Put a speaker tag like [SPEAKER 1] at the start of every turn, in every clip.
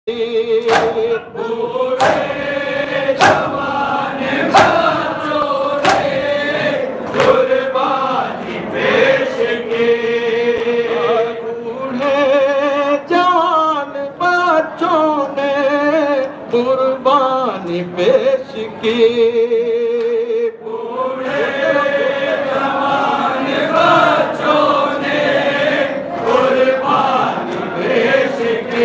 [SPEAKER 1] बूढ़े जवान बच्चों ने कुर्बानी पेश की। बूढ़े जवान बच्चों ने कुर्बानी पेश की। बूढ़े जवान बच्चों ने कुर्बानी पेश की।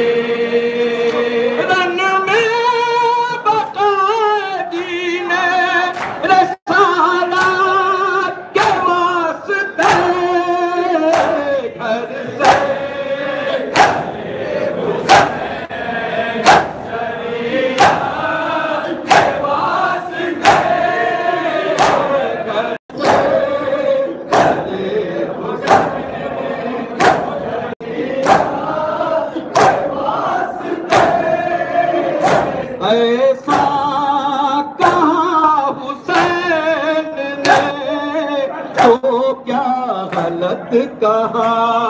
[SPEAKER 1] ऐसा कहा हुसैन ने तो क्या गलत कहा।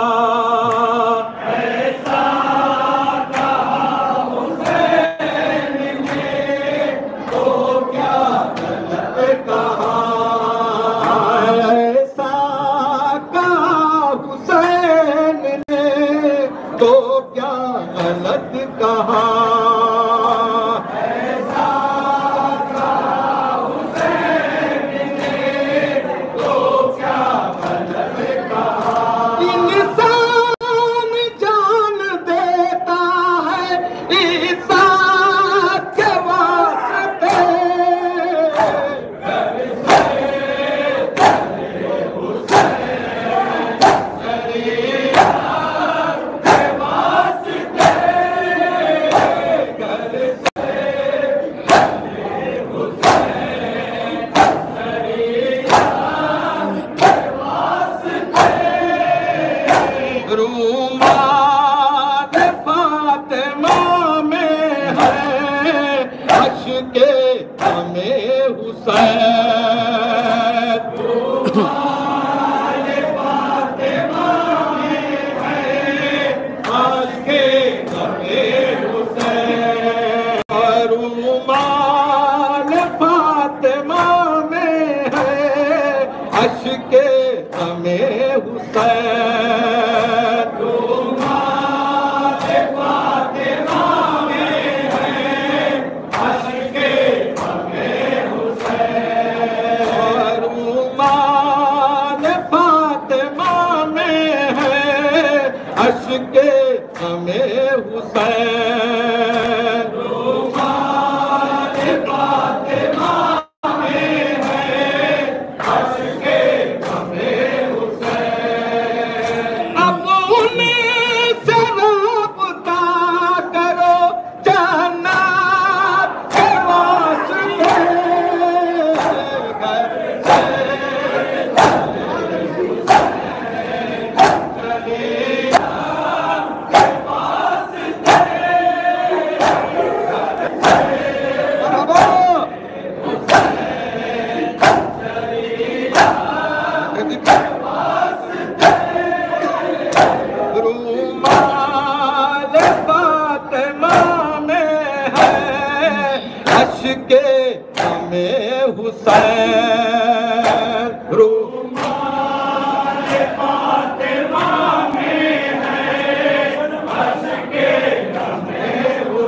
[SPEAKER 1] ऐसा कहा हुसैन ने तो क्या गलत कहा। ऐसा कहा हुसैन ने तो क्या गलत कहा। रूमाल फातिमा में है अश्के हमें हुसैन। रूमाल फातिमा में है अश्के हमें हुसैन। रूमाल फातिमा में है अश्के हमें हुसैन। अश्के हमें हुसैन। रूमाल फातिमा में है अश्के हमें हुसैन। अब उन्हें से राब्ता करो जन्नत के वास्ते। रूमाल फातिमा में है अश्के हमें हुसैन। रूमाल फातिमा में है अश्के हमें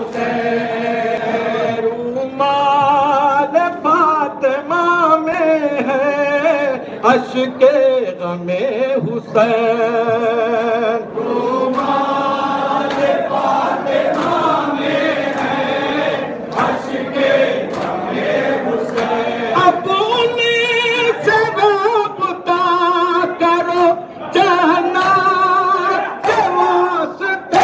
[SPEAKER 1] हुसैन। रूमाल फातिमा में है अश्के हमें हुसैन। रूमाल फातिमा में है अश्के हमें हुसैन। अब उन्हीं से राब्ता करो जन्नत के वास्ते।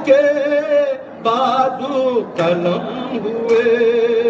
[SPEAKER 1] के बाजू कलम हुए।